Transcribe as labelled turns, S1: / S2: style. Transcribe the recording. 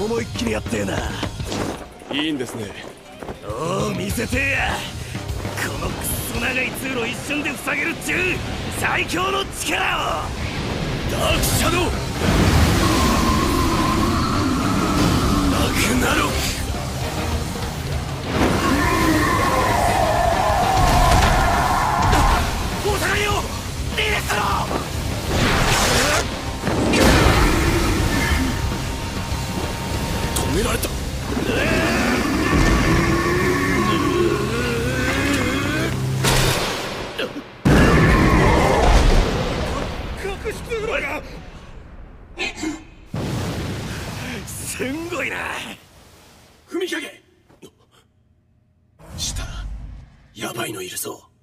S1: 思いっきりやってえな。
S2: いいんですね。
S1: おお、見せてえや。このクソ長い通路を一瞬で塞げるっちゅう最強の力を。ダークシャドウ、なくなろ。お互いよ、リレスロ止められた。隠し通路がすんごいな。踏みかけ。下、ヤバいのいるぞ。